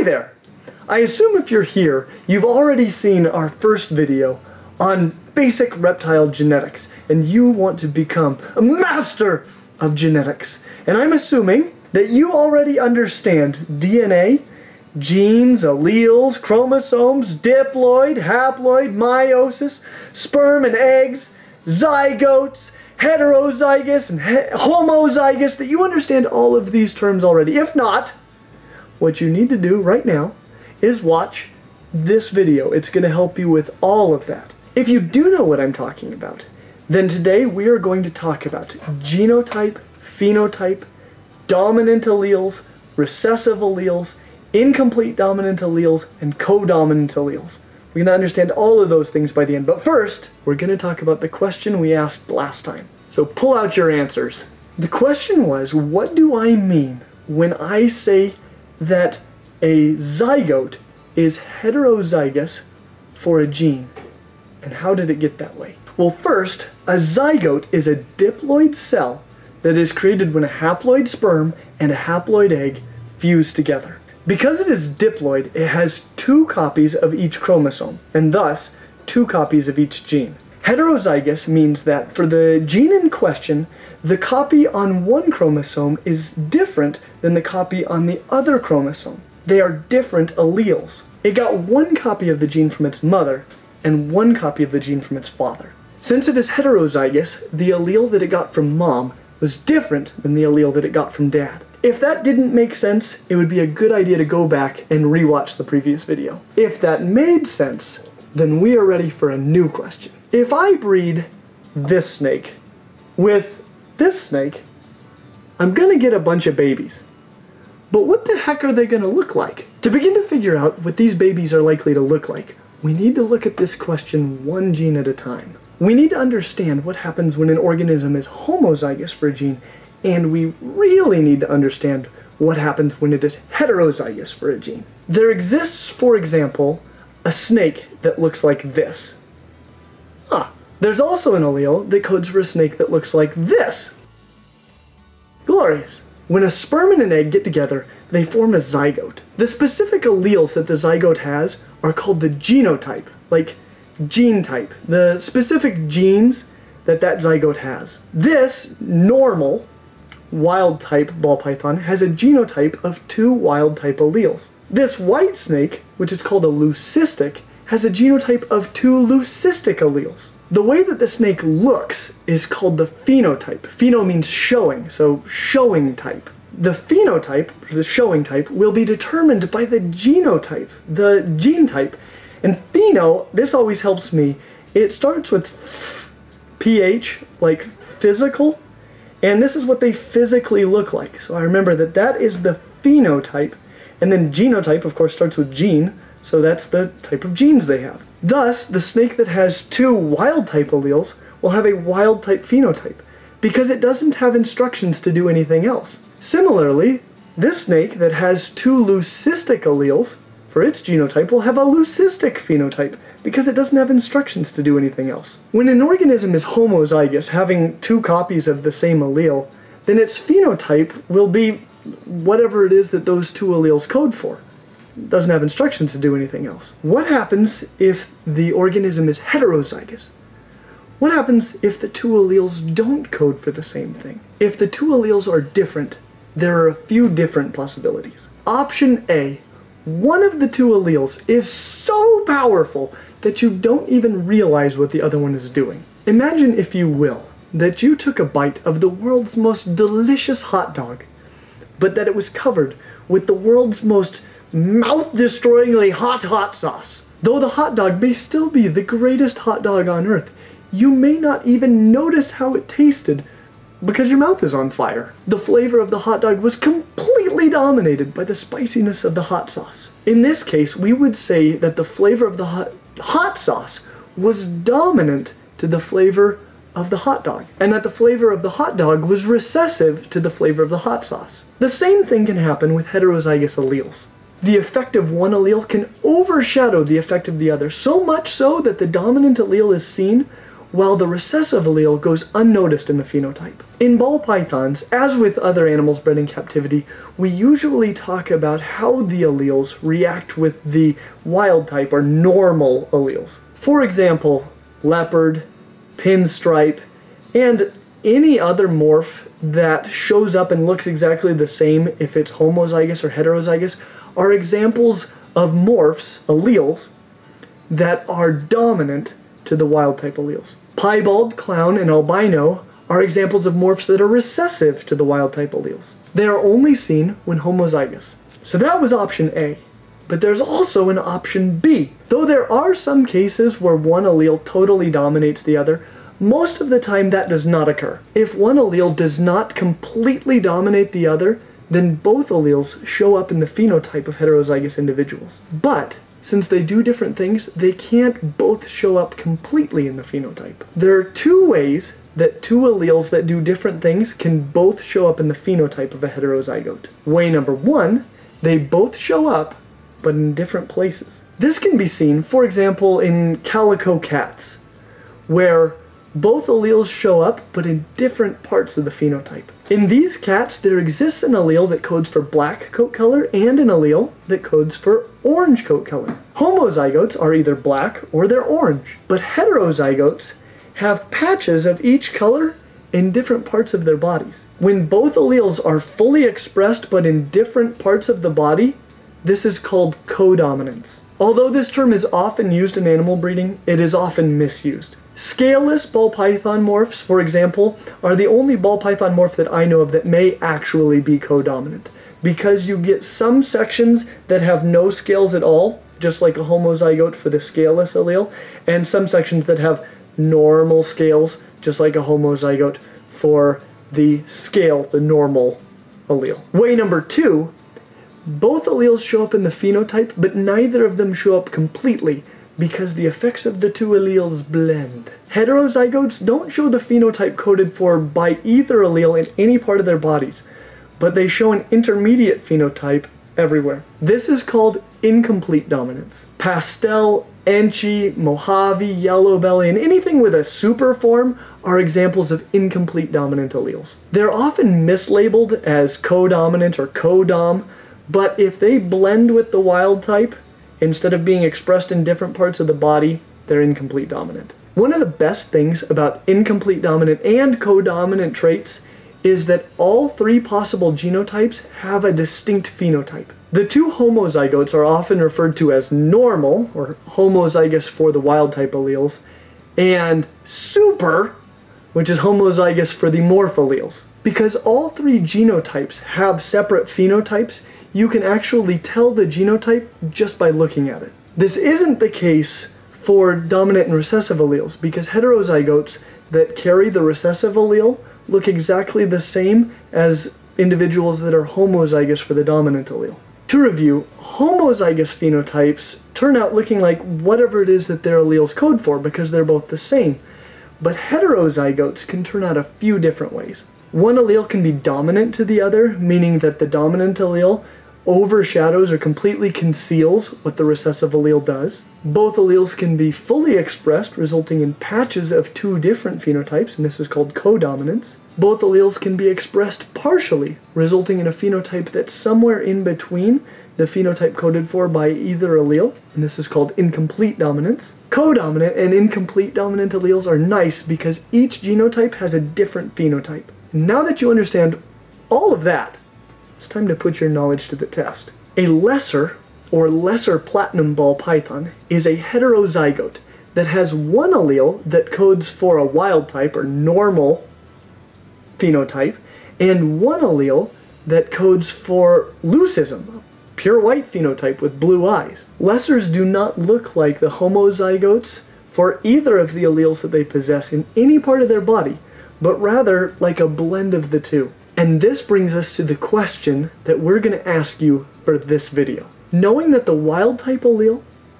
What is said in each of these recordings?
there! I assume if you're here, you've already seen our first video on basic reptile genetics, and you want to become a master of genetics. And I'm assuming that you already understand DNA, genes, alleles, chromosomes, diploid, haploid, meiosis, sperm and eggs, zygotes, heterozygous and homozygous, that you understand all of these terms already. If not, what you need to do right now is watch this video. It's going to help you with all of that. If you do know what I'm talking about, then today we are going to talk about genotype, phenotype, dominant alleles, recessive alleles, incomplete dominant alleles, and codominant alleles. We're going to understand all of those things by the end, but first, we're going to talk about the question we asked last time. So pull out your answers. The question was, what do I mean when I say that a zygote is heterozygous for a gene? And how did it get that way? Well, first, a zygote is a diploid cell that is created when a haploid sperm and a haploid egg fuse together. Because it is diploid, it has 2 copies of each chromosome, and thus 2 copies of each gene. Heterozygous means that for the gene in question, the copy on one chromosome is different than the copy on the other chromosome. They are different alleles. It got 1 copy of the gene from its mother and 1 copy of the gene from its father. Since it is heterozygous, the allele that it got from mom was different than the allele that it got from dad. If that didn't make sense, it would be a good idea to go back and rewatch the previous video. If that made sense, then we are ready for a new question. If I breed this snake with this snake, I'm gonna get a bunch of babies. But what the heck are they gonna look like? To begin to figure out what these babies are likely to look like, we need to look at this question one gene at a time. We need to understand what happens when an organism is homozygous for a gene, and we really need to understand what happens when it is heterozygous for a gene. There exists, for example, a snake that looks like this. There's also an allele that codes for a snake that looks like this. Glorious. When a sperm and an egg get together, they form a zygote. The specific alleles that the zygote has are called the genotype, like gene type, the specific genes that zygote has. This normal wild type ball python has a genotype of 2 wild type alleles. This white snake, which is called a leucistic, has a genotype of 2 leucistic alleles. The way that the snake looks is called the phenotype. Pheno means showing, so showing type. The phenotype, or the showing type, will be determined by the genotype, the gene type. And pheno, this always helps me, it starts with ph, like physical, and this is what they physically look like. So I remember that that is the phenotype, and then genotype, of course, starts with gene, so that's the type of genes they have. Thus, the snake that has 2 wild-type alleles will have a wild-type phenotype, because it doesn't have instructions to do anything else. Similarly, this snake that has 2 leucistic alleles, for its genotype, will have a leucistic phenotype, because it doesn't have instructions to do anything else. When an organism is homozygous, having 2 copies of the same allele, then its phenotype will be whatever it is that those 2 alleles code for. It doesn't have instructions to do anything else. What happens if the organism is heterozygous? What happens if the 2 alleles don't code for the same thing? If the 2 alleles are different, there are a few different possibilities. Option A, one of the 2 alleles is so powerful that you don't even realize what the other one is doing. Imagine, if you will, that you took a bite of the world's most delicious hot dog, but that it was covered with the world's most mouth-destroyingly hot sauce. Though the hot dog may still be the greatest hot dog on earth, you may not even notice how it tasted because your mouth is on fire. The flavor of the hot dog was completely dominated by the spiciness of the hot sauce. In this case, we would say that the flavor of the hot sauce was dominant to the flavor of the hot dog, and that the flavor of the hot dog was recessive to the flavor of the hot sauce. The same thing can happen with heterozygous alleles. The effect of one allele can overshadow the effect of the other, so much so that the dominant allele is seen while the recessive allele goes unnoticed in the phenotype. In ball pythons, as with other animals bred in captivity, we usually talk about how the alleles react with the wild type or normal alleles. For example, leopard, pinstripe, and any other morph that shows up and looks exactly the same if it's homozygous or heterozygous are examples of morphs, alleles, that are dominant to the wild type alleles. Piebald, clown, and albino are examples of morphs that are recessive to the wild type alleles. They are only seen when homozygous. So that was option A. But there's also an option B. Though there are some cases where one allele totally dominates the other, most of the time that does not occur. If one allele does not completely dominate the other, then both alleles show up in the phenotype of heterozygous individuals. But since they do different things, they can't both show up completely in the phenotype. There are two ways that two alleles that do different things can both show up in the phenotype of a heterozygote. Way number one, they both show up, but in different places. This can be seen, for example, in calico cats, where both alleles show up, but in different parts of the phenotype. In these cats, there exists an allele that codes for black coat color and an allele that codes for orange coat color. Homozygotes are either black or they're orange, but heterozygotes have patches of each color in different parts of their bodies. When both alleles are fully expressed but in different parts of the body, this is called codominance. Although this term is often used in animal breeding, it is often misused. Scaleless ball python morphs, for example, are the only ball python morph that I know of that may actually be codominant, because you get some sections that have no scales at all, just like a homozygote for the scaleless allele, and some sections that have normal scales, just like a homozygote for the scale, the normal allele. Way number two, both alleles show up in the phenotype, but neither of them show up completely, because the effects of the two alleles blend. Heterozygotes don't show the phenotype coded for by either allele in any part of their bodies, but they show an intermediate phenotype everywhere. This is called incomplete dominance. Pastel, Enchi, Mojave, yellow belly, and anything with a super form are examples of incomplete dominant alleles. They're often mislabeled as codominant or codom, but if they blend with the wild type, instead of being expressed in different parts of the body, they're incomplete dominant. One of the best things about incomplete dominant and codominant traits is that all three possible genotypes have a distinct phenotype. The two homozygotes are often referred to as normal, or homozygous for the wild type alleles, and super, which is homozygous for the morph alleles. Because all three genotypes have separate phenotypes, you can actually tell the genotype just by looking at it. This isn't the case for dominant and recessive alleles, because heterozygotes that carry the recessive allele look exactly the same as individuals that are homozygous for the dominant allele. To review, homozygous phenotypes turn out looking like whatever it is that their alleles code for, because they're both the same. But heterozygotes can turn out a few different ways. One allele can be dominant to the other, meaning that the dominant allele overshadows or completely conceals what the recessive allele does. Both alleles can be fully expressed, resulting in patches of two different phenotypes, and this is called codominance. Both alleles can be expressed partially, resulting in a phenotype that's somewhere in between the phenotype coded for by either allele, and this is called incomplete dominance. Codominant and incomplete dominant alleles are nice because each genotype has a different phenotype. Now that you understand all of that, it's time to put your knowledge to the test. A lesser or lesser platinum ball python is a heterozygote that has one allele that codes for a wild type or normal phenotype and one allele that codes for leucism, pure white phenotype with blue eyes. Lessers do not look like the homozygotes for either of the alleles that they possess in any part of their body, but rather like a blend of the two. And this brings us to the question that we're going to ask you for this video. Knowing that the wild type allele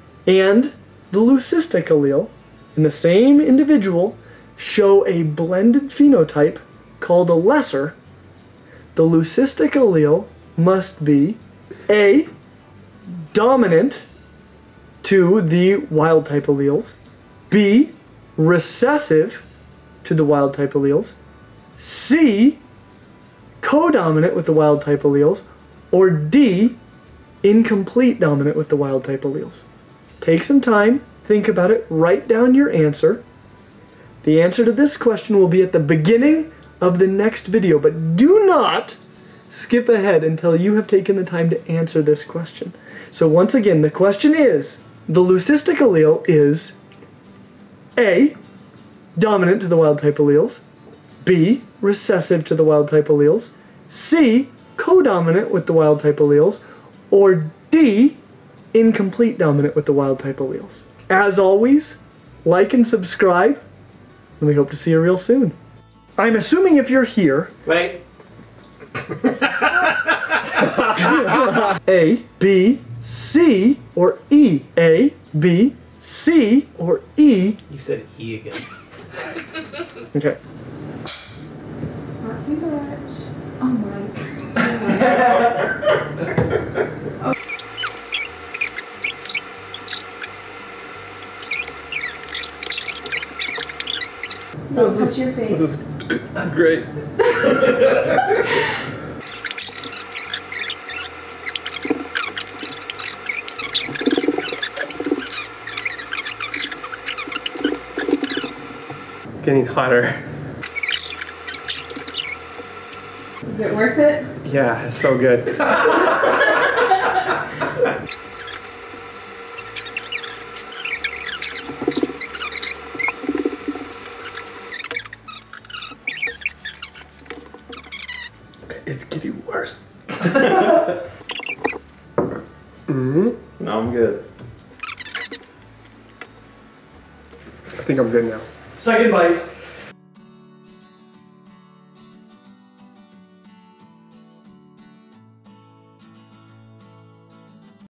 and the leucistic allele in the same individual show a blended phenotype called a lesser, the leucistic allele must be A, dominant to the wild type alleles, B, recessive to the wild type alleles, C, codominant with the wild type alleles, or D, incomplete dominant with the wild type alleles. Take some time, think about it, write down your answer. The answer to this question will be at the beginning of the next video, but do not skip ahead until you have taken the time to answer this question. So once again, the question is, the leucistic allele is A, dominant to the wild type alleles, B, recessive to the wild type alleles, C, codominant with the wild type alleles, or D, incomplete dominant with the wild type alleles. As always, like and subscribe, and we hope to see you real soon. I'm assuming if you're here... Wait. A, B, C, or E. A, B, C, or E. You said E again. Okay. Not too much. Oh my. Oh. Don't touch your face. This is great. It's getting hotter. Is it worth it? Yeah, it's so good. It's getting worse. No, I'm good. I think I'm good now. Second bite.